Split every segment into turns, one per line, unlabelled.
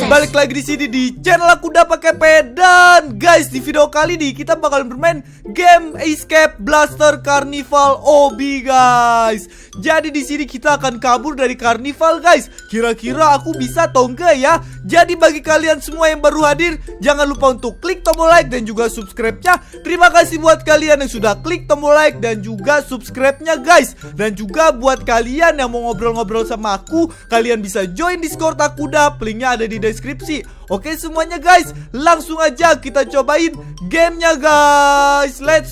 balik lagi di sini di channel aku udah pakai dan guys, di video kali ini kita bakal bermain game Escape Blaster Carnival Obby guys. Jadi di sini kita akan kabur dari Carnival guys. Kira-kira aku bisa atau enggak ya? Jadi bagi kalian semua yang baru hadir, jangan lupa untuk klik tombol like dan juga subscribe-nya. Terima kasih buat kalian yang sudah klik tombol like dan juga subscribe-nya guys. Dan juga buat kalian yang mau ngobrol-ngobrol sama aku, kalian bisa join Discord aku dah, linknya ada di deskripsi. Oke semuanya guys, langsung aja kita cobain gamenya guys. Let's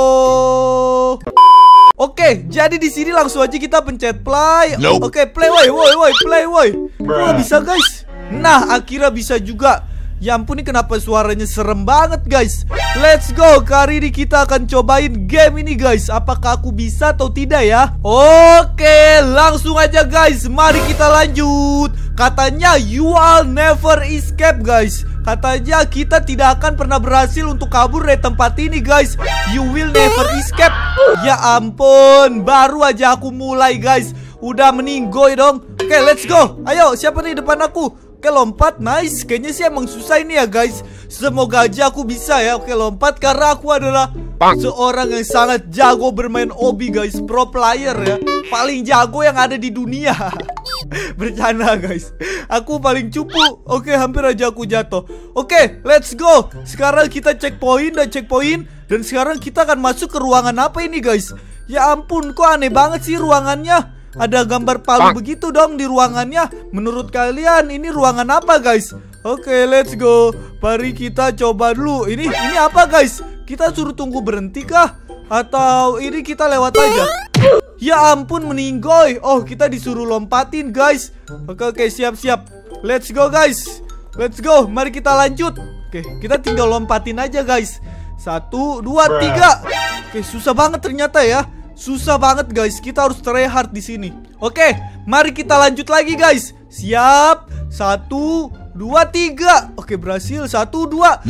go. Oke, jadi di sini langsung aja kita pencet play. Oke, play woi, play woi. Kok bisa guys? Nah, akhirnya bisa juga. Ya ampun, ini kenapa suaranya serem banget guys. Let's go, kali ini kita akan cobain game ini guys. Apakah aku bisa atau tidak ya? Oke, langsung aja guys, mari kita lanjut. Katanya you all never escape guys. Katanya kita tidak akan pernah berhasil untuk kabur dari tempat ini guys. You will never escape. Ya ampun, baru aja aku mulai guys, udah meninggoy dong. Oke, let's go. Ayo, siapa nih depan aku? Oke, lompat, nice. Kayaknya sih emang susah ini ya guys. Semoga aja aku bisa ya. Oke, lompat karena aku adalah seorang yang sangat jago bermain Obby guys. Pro player ya, paling jago yang ada di dunia. Bercanda guys, aku paling cupu. Oke, hampir aja aku jatuh. Oke, let's go. Sekarang kita checkpoint dan checkpoint. Dan sekarang kita akan masuk ke ruangan apa ini guys? Ya ampun, kok aneh banget sih ruangannya. Ada gambar palu begitu dong di ruangannya. Menurut kalian ini ruangan apa guys? Oke, let's go. Mari kita coba dulu. Ini apa guys? Kita suruh tunggu berhenti kah? Atau ini kita lewat aja? Ya ampun, meninggoy. Oh, kita disuruh lompatin guys. Oke, siap. Let's go guys. Let's go, mari kita lanjut. Oke, kita tinggal lompatin aja guys. 1, 2, 3. Oke, susah banget ternyata ya. Susah banget guys, kita harus try hard di sini. Oke, mari kita lanjut lagi guys. Siap. 1, 2, 3. Oke, berhasil. 1, 2. 1,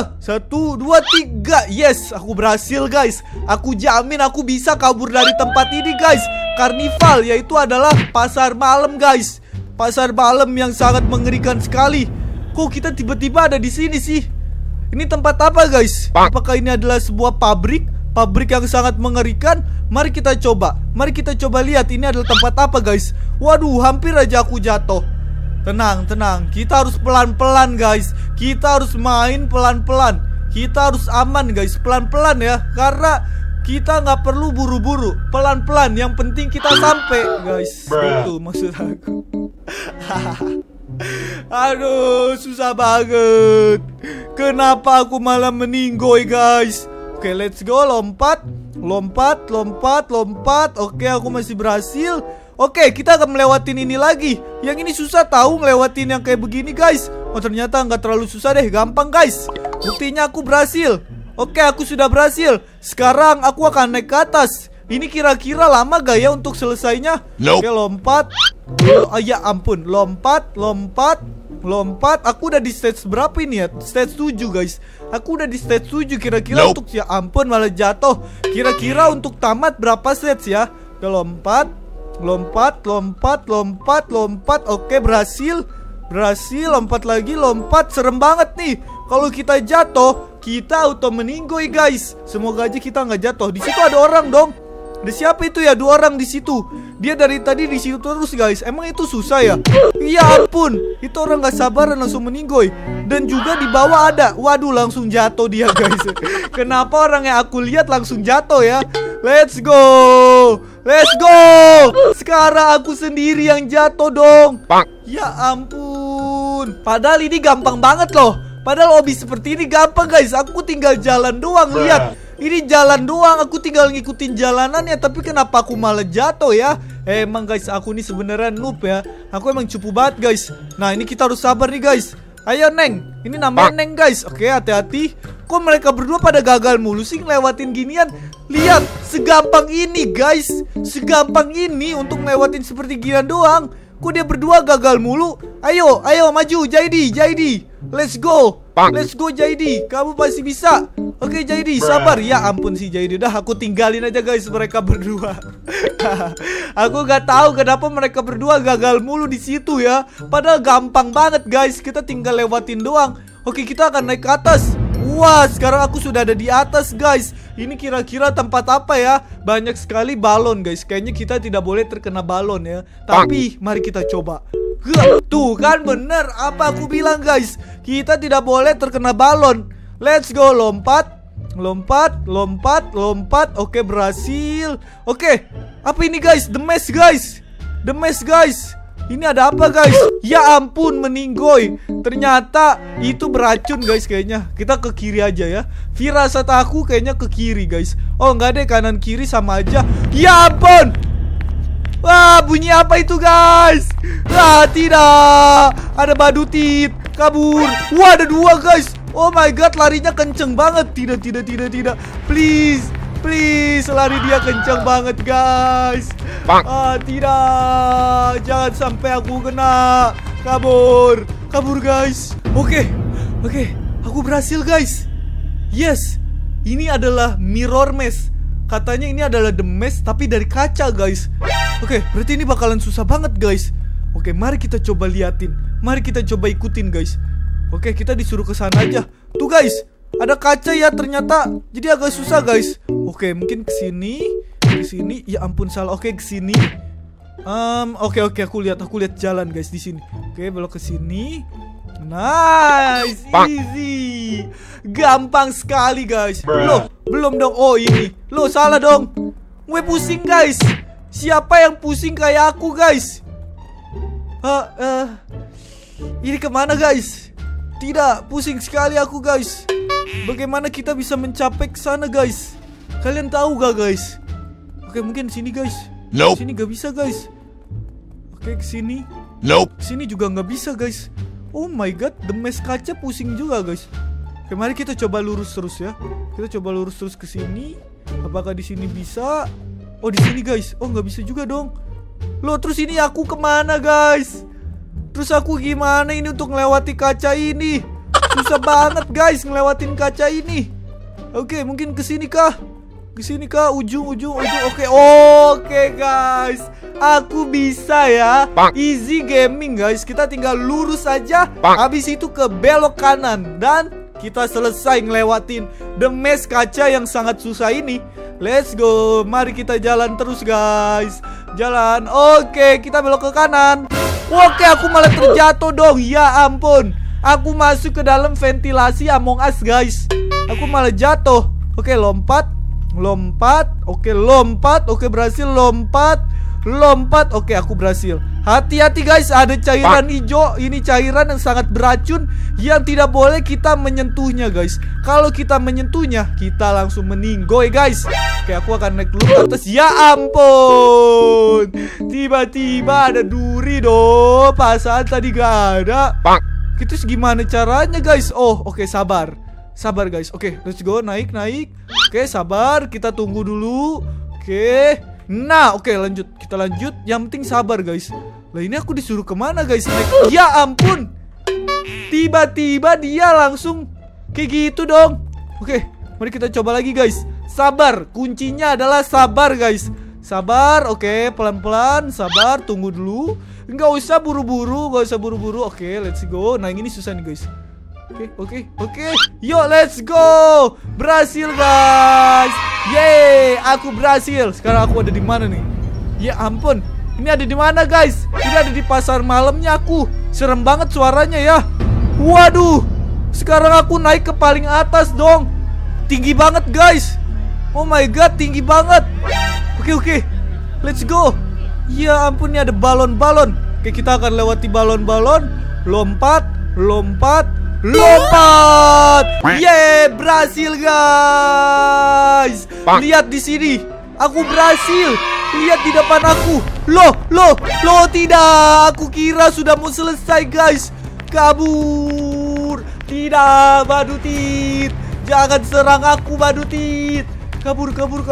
2, 3. Yes, aku berhasil guys. Aku jamin aku bisa kabur dari tempat ini guys. Carnival, yaitu adalah pasar malam guys. Pasar malam yang sangat mengerikan sekali. Kok kita tiba-tiba ada di sini sih? Ini tempat apa guys? Apakah ini adalah sebuah pabrik? Pabrik yang sangat mengerikan. Mari kita coba. Mari kita coba lihat ini adalah tempat apa guys. Waduh, hampir aja aku jatuh. Tenang. Kita harus pelan-pelan guys. Kita harus main pelan-pelan. Kita harus aman guys, pelan-pelan ya. Karena kita nggak perlu buru-buru. Pelan-pelan, yang penting kita sampai guys. Itu maksud aku. Aduh, susah banget. Kenapa aku malah meninggoy guys? Oke, let's go. Lompat. Oke, aku masih berhasil. Oke, kita akan melewatin ini lagi. Yang ini susah tahu ngelewatin yang kayak begini guys. Oh, ternyata nggak terlalu susah deh, gampang guys. Buktinya aku berhasil. Oke, aku sudah berhasil. Sekarang aku akan naik ke atas. Ini kira-kira lama gak ya untuk selesainya? Oke, lompat. Oh, ya ampun, lompat. Aku udah di stage berapa ini ya? Stage 7 guys. Aku udah di stage 7. Kira-kira untuk, ya ampun, malah jatuh. Kira-kira untuk tamat berapa stage ya? Oke, lompat. Oke, berhasil. Lompat lagi, serem banget nih. Kalau kita jatuh, kita auto meninggoy guys. Semoga aja kita nggak jatuh. Di situ ada orang dong. Ada siapa itu ya? 2 orang di situ. Dia dari tadi di situ terus guys. Emang itu susah ya? Ya ampun, itu orang nggak sabaran langsung meninggoy. Dan juga di bawah ada. Waduh, langsung jatuh dia guys. Kenapa orang yang aku lihat langsung jatuh ya? Let's go. Sekarang aku sendiri yang jatuh dong. Ya ampun. Padahal ini gampang banget loh. Padahal Obby seperti ini gampang guys. Aku tinggal jalan doang. Lihat, ini jalan doang. Aku tinggal ngikutin jalanannya. Tapi kenapa aku malah jatuh ya? Emang guys, aku ini sebenarnya noob ya. Aku emang cupu banget guys. Nah, ini kita harus sabar nih guys. Ayo Neng, ini namanya Neng guys. Oke, hati-hati. Kok mereka berdua pada gagal mulu sih ngelewatin ginian? Lihat, segampang ini guys. Segampang ini untuk ngelewatin seperti ginian doang. Kok dia berdua gagal mulu? Ayo maju, Jaidi. Let's go JD, kamu pasti bisa. Oke, Jaidi, sabar. Ya ampun si Jaidi. Udah, aku tinggalin aja guys mereka berdua. Aku gak tahu kenapa mereka berdua gagal mulu di situ ya. Padahal gampang banget guys. Kita tinggal lewatin doang. Oke, kita akan naik ke atas. Wah, sekarang aku sudah ada di atas guys. Ini kira-kira tempat apa ya? Banyak sekali balon guys. Kayaknya kita tidak boleh terkena balon ya. Tapi mari kita coba. Tuh kan bener apa aku bilang guys. Kita tidak boleh terkena balon. Let's go, lompat. Lompat, lompat, lompat. Oke, berhasil. Oke, apa ini guys? The Maze guys. The Maze guys. Ini ada apa guys? Ya ampun, meninggoy. Ternyata itu beracun guys kayaknya. Kita ke kiri aja ya. Firasat aku kayaknya ke kiri guys. Oh enggak deh, kanan kiri sama aja. Ya ampun. Wah, bunyi apa itu guys? Ah, tidak. Ada badutit. Kabur. Wah, ada dua guys. Oh my god, larinya kenceng banget. Tidak. Please. Please, lari dia kencang banget guys. Ah, tidak. Jangan sampai aku kena. Kabur. Kabur guys. Oke. Aku berhasil guys. Yes. Ini adalah mirror maze. Katanya ini adalah the maze tapi dari kaca guys. Oke, berarti ini bakalan susah banget guys. Oke, mari kita coba liatin. Mari kita coba ikutin guys. Oke, kita disuruh ke sana aja. Tuh guys, ada kaca ya ternyata. Jadi agak susah guys. Oke, mungkin ke sini. Ke sini. Ya ampun, salah. Oke, ke sini. Oke, aku lihat jalan guys di sini. Oke, belok ke sini. Nice, easy. Gampang sekali guys. Loh, belum dong. Oh, ini. Loh, salah dong. Gue pusing guys. Siapa yang pusing kayak aku guys? Ini kemana guys? Tidak, pusing sekali aku guys. Bagaimana kita bisa mencapai ke sana guys? Kalian tahu gak guys? Oke, mungkin sini guys.
Nope.
Sini gak bisa guys. Oke, ke sini.
Nope.
Sini juga gak bisa guys. Oh my god, the maze kaca pusing juga guys. Oke, mari kita coba lurus terus ya. Kita coba lurus terus ke sini. Apakah di sini bisa? Oh, di sini guys. Oh, nggak bisa juga dong. Loh, terus ini aku kemana guys? Terus aku gimana ini untuk melewati kaca ini? Susah banget guys ngelewatin kaca ini. Oke, mungkin ke sini kah? Ke sini kah? Ujung. Oke guys. Aku bisa ya. Easy gaming guys. Kita tinggal lurus aja. Habis itu ke belok kanan. Dan kita selesai ngelewatin the maze kaca yang sangat susah ini. Let's go. Mari kita jalan terus guys. Jalan. Oke, kita belok ke kanan. Oke, aku malah terjatuh dong. Ya ampun. Aku masuk ke dalam ventilasi Among Us guys. Aku malah jatuh. Oke, lompat. Oke, lompat. Oke, berhasil. Lompat. Oke, aku berhasil. Hati-hati guys, ada cairan hijau. Ini cairan yang sangat beracun yang tidak boleh kita menyentuhnya guys. Kalau kita menyentuhnya, kita langsung meninggoy guys. Oke, aku akan naik dulu ke atas. Ya ampun. Tiba-tiba ada duri dong. Perasaan tadi gak ada. Itu gimana caranya guys? Oh, oke, sabar guys. Oke, let's go. Naik. Oke, sabar. Kita tunggu dulu. Oke. Nah, oke, lanjut. Kita lanjut. Yang penting sabar guys. Lah, ini aku disuruh kemana guys? Naik. Ya ampun. Tiba-tiba dia langsung kayak gitu dong. Oke, mari kita coba lagi guys. Sabar. Kuncinya adalah sabar guys. Sabar. Oke, pelan-pelan. Sabar. Tunggu dulu. Nggak usah buru-buru. Oke, let's go. Nah, ini susah nih guys. Oke. Yuk, let's go. Berhasil guys. Yeay, aku berhasil. Sekarang aku ada di mana nih? Ya ampun. Ini ada di mana guys? Ini ada di pasar malamnya aku. Serem banget suaranya ya. Waduh. Sekarang aku naik ke paling atas dong. Tinggi banget guys. Oh my god, tinggi banget. Oke. Let's go. Ya ampun, ini ada balon-balon. Oke, kita akan lewati balon-balon. Lompat. Yeay, berhasil guys. Lihat di sini. Aku berhasil. Lihat di depan aku. Loh, tidak. Aku kira sudah mau selesai guys. Kabur. Tidak, Badutit. Jangan serang aku, Badutit. Kabur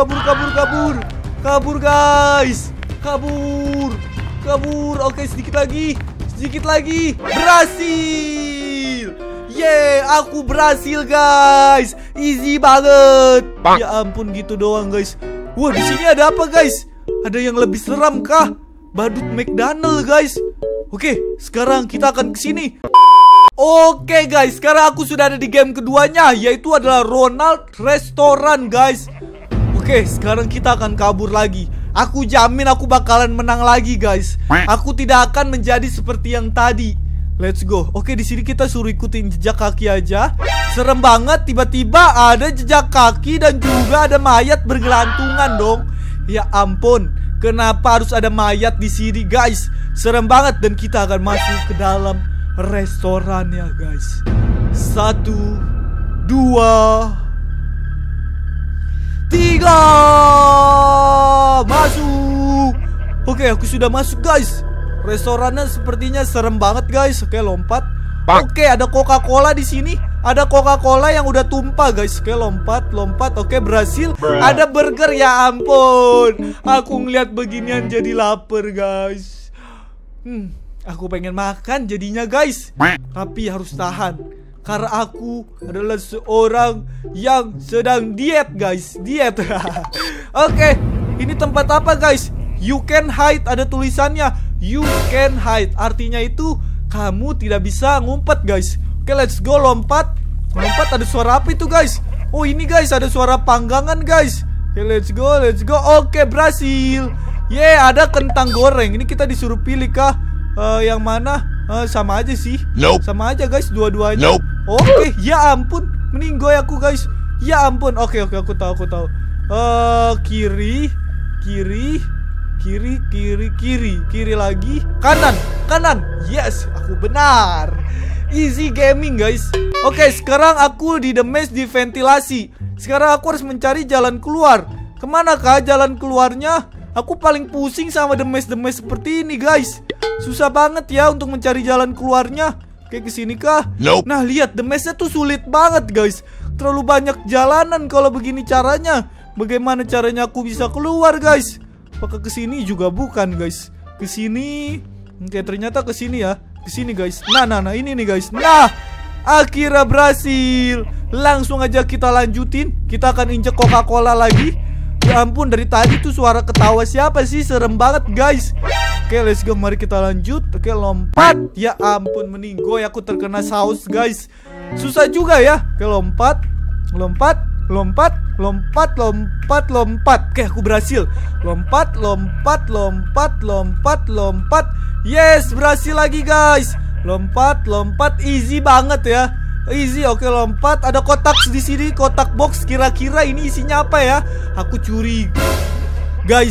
guys. Kabur. Oke, sedikit lagi. Berhasil. Yeay, aku berhasil guys. Easy banget. Ya ampun, gitu doang guys. Wah, di sini ada apa guys? Ada yang lebih seram kah? Badut McDonald guys. Oke, sekarang kita akan ke sini. Oke guys, sekarang aku sudah ada di game keduanya, yaitu adalah Ronald Restoran guys. Oke, sekarang kita akan kabur lagi. Aku jamin aku bakalan menang lagi guys. Aku tidak akan menjadi seperti yang tadi. Let's go. Oke, di sini kita suruh ikutin jejak kaki aja. Serem banget, tiba-tiba ada jejak kaki dan juga ada mayat bergelantungan dong. Ya ampun, kenapa harus ada mayat di sini guys? Serem banget, dan kita akan masuk ke dalam restorannya guys. 1, 2, 3. Masuk. Oke, aku sudah masuk guys. Restorannya sepertinya serem banget guys. Oke, lompat. Oke, ada Coca-Cola di sini. Ada Coca-Cola yang udah tumpah guys. Oke, lompat, lompat. Oke, berhasil. Ada burger, ya ampun. Aku ngeliat beginian jadi lapar guys. Aku pengen makan jadinya guys. Tapi harus tahan, karena aku adalah seorang yang sedang diet guys. Diet. Oke, ini tempat apa guys? You can hide, ada tulisannya. You can hide, artinya itu kamu tidak bisa ngumpet guys. Oke, let's go, lompat. Lompat, ada suara apa itu guys? Oh, ini guys, ada suara panggangan guys. Oke, let's go, let's go. Oke, berhasil. Ada kentang goreng. Ini kita disuruh pilih kah? Yang mana? Sama aja sih. Sama aja guys, dua-duanya. Oke, ya ampun, meninggoy aku guys. Ya ampun. Oke, aku tahu. Kiri, kiri, kiri, kiri, kiri, kiri lagi, kanan, kanan. Yes, aku benar. Easy gaming guys. Oke, sekarang aku di the maze di ventilasi. Sekarang aku harus mencari jalan keluar. Kemana kah jalan keluarnya? Aku paling pusing sama the maze seperti ini guys. Susah banget ya untuk mencari jalan keluarnya. Oke, kesini kah? Nah, lihat, the maze-nya tuh sulit banget guys. Terlalu banyak jalanan kalau begini caranya. Bagaimana caranya aku bisa keluar guys? Apakah kesini juga bukan guys? Kesini. Oke, ternyata kesini ya. Kesini guys. Nah, ini nih guys. Nah, akhirnya berhasil. Langsung aja kita lanjutin. Kita akan injek Coca-Cola lagi. Ya ampun, dari tadi tuh suara ketawa siapa sih? Serem banget guys. Oke, let's go, mari kita lanjut. Oke, lompat. Ya ampun, meninggoy, aku terkena saus guys. Susah juga ya. Oke, lompat. Lompat, lompat, lompat, lompat, lompat. Oke, aku berhasil. Lompat, lompat, lompat, lompat, lompat. Yes, berhasil lagi guys. Lompat, lompat, easy banget ya. Easy. Oke, lompat. Ada kotak di sini, kotak box. Kira-kira ini isinya apa ya? Aku curi. Guys,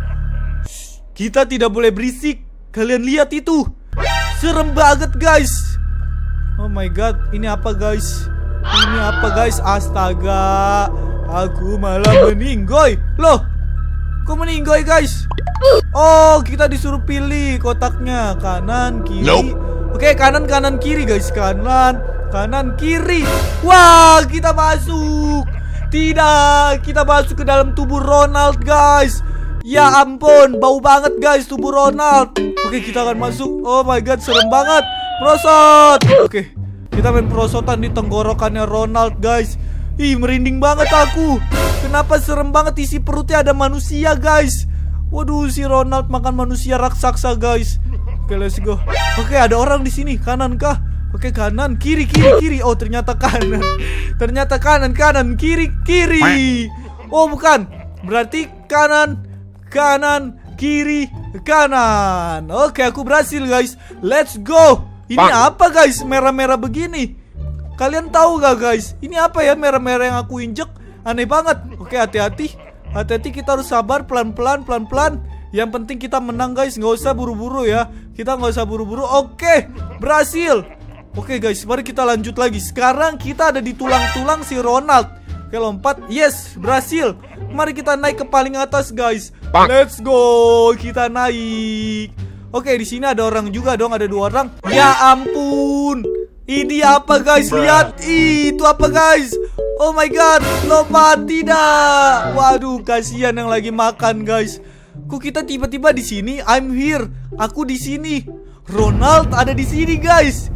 kita tidak boleh berisik. Kalian lihat itu. Serem banget guys. Oh my god, ini apa guys? Ini apa guys? Astaga, aku malah meninggoy. Loh, kok meninggoy guys? Oh, kita disuruh pilih kotaknya. Kanan, kiri. Oke, kanan, kanan, kiri guys. Kanan, kanan, kiri. Wah, kita masuk. Tidak, kita masuk ke dalam tubuh Ronald guys. Ya ampun, bau banget guys tubuh Ronald. Oke, kita akan masuk. Oh my god, serem banget. Prosot. Oke, kita main prosotan di tenggorokannya Ronald guys. Ih, merinding banget aku. Kenapa serem banget, isi perutnya ada manusia guys. Waduh, si Ronald makan manusia raksasa guys. Oke, let's go. Oke, ada orang di sini. Kanan kah? Oke, kanan, kiri, kiri, kiri. Oh, ternyata kanan. Ternyata kanan, kanan, kiri, kiri. Oh, bukan. Berarti kanan, kanan, kiri, kanan. Oke, aku berhasil guys. Let's go. Ini apa guys? Merah-merah begini. Kalian tahu gak guys? Ini apa ya merah-merah yang aku injek? Aneh banget. Oke, hati-hati. Hati-hati, kita harus sabar, pelan-pelan, pelan-pelan. Yang penting kita menang guys. Nggak usah buru-buru ya. Kita nggak usah buru-buru. Oke, berhasil. Oke guys, mari kita lanjut lagi. Sekarang kita ada di tulang-tulang si Ronald. Oke, lompat. Yes, berhasil. Mari kita naik ke paling atas guys. Let's go. Kita naik. Oke, di sini ada orang juga dong. Ada 2 orang. Ya ampun. Ini apa guys? Lihat. Itu apa guys? Oh my god. Lompat. Tidak. Waduh, kasihan yang lagi makan guys. Kok kita tiba-tiba di sini? I'm here. Aku di sini. Ronald ada di sini guys.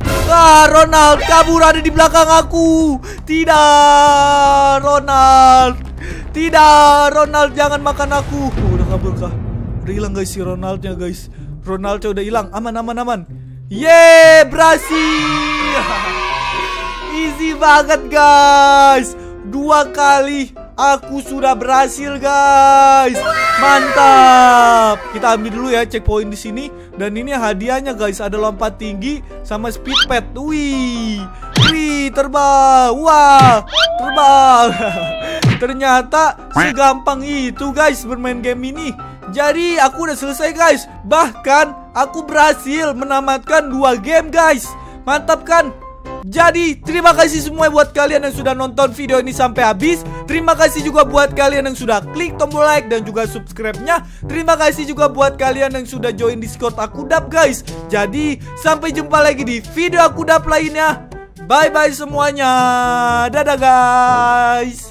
Ronald kabur, ada di belakang aku. Tidak, Ronald. Tidak, Ronald, jangan makan aku. Udah kabur kah? Udah hilang guys si Ronaldnya guys. Ronaldnya udah hilang. Aman, aman, aman. Yeay, berhasil. Easy banget guys. 2 kali aku sudah berhasil guys. Mantap. Kita ambil dulu ya checkpoint di sini. Dan ini hadiahnya guys, ada lompat tinggi sama speed pad. Wih, wih, terbang. Wah, terbang. Ternyata segampang itu guys bermain game ini. Jadi aku udah selesai guys. Bahkan aku berhasil menamatkan 2 game guys. Mantap kan? Jadi terima kasih semua buat kalian yang sudah nonton video ini sampai habis. Terima kasih juga buat kalian yang sudah klik tombol like dan juga subscribe-nya. Terima kasih juga buat kalian yang sudah join Discord Akudap guys. Jadi sampai jumpa lagi di video Akudap lainnya. Bye bye semuanya. Dadah guys.